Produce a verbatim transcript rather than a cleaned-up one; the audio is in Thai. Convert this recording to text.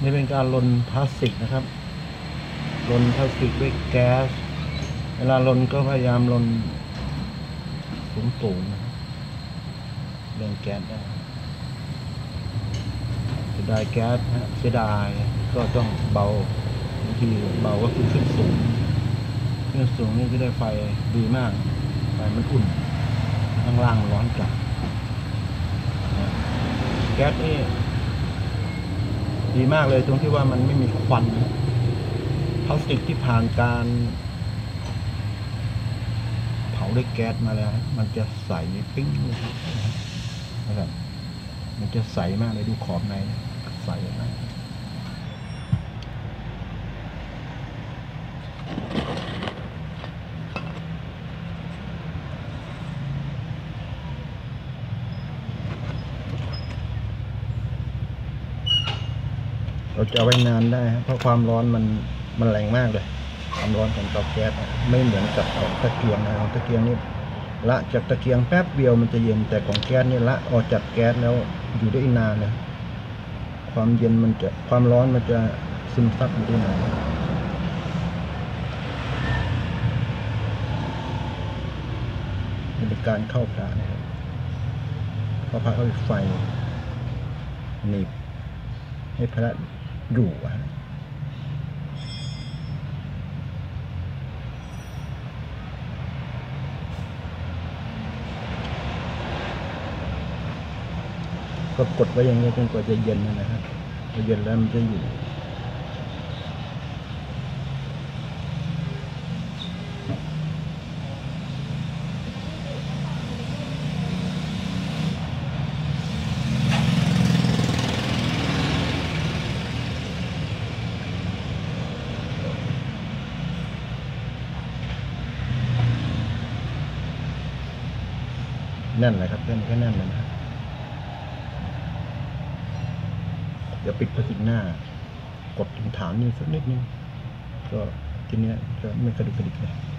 นี่เป็นการลนพลาสติกนะครับลนพลาสติกด้วยแก๊สเวลาลนก็พยายามลนสูงๆนะครับเรื่องแก๊สได้เสียดายแก๊สนะเสียดายก็ต้องเบาบางทีเบาก็คือขึ้นสูงขึ้นสูงนี่จะได้ไฟดีมากไฟมันอุ่นข้างล่างร้อนจัดแก๊สนี่ดีมากเลยตรงที่ว่ามันไม่มีควันพลาสติกที่ผ่านการเผาด้วยแก๊สมาแล้วมันจะใสปิ้งนะครับมันจะใสมากเลยดูขอบในใสมากเราจะเอาไว้นานได้เพราะความร้อนมันมันแรงมากเลยความร้อนของเตาแก๊สไม่เหมือนกับของตะเกียงนะของตะเกียงนี่ละจากตะเกียงแป๊บเดียวมันจะเย็นแต่ของแก๊สนี่ละออกจากแก๊สแล้วอยู่ได้นานเลยความเย็นมันจะความร้อนมันจะซึมซับอยู่ได้นานเป็นการเข้าพระนะครับเข้าพระเข้าไฟหนีบให้พระอยู่ก็กดไว้อย่างนี้จนกว่าจะเย็นนะครับพอเย็นแล้วมันจะอยู่นั่นแหละครับแค่นี้ก็นั่นเลยนะเดี๋ยวปิดพลาสติกหน้ากดถึงฐานนี่สักนิดนึงก็ทีนี้จะไม่กระดุกกระดิกเลย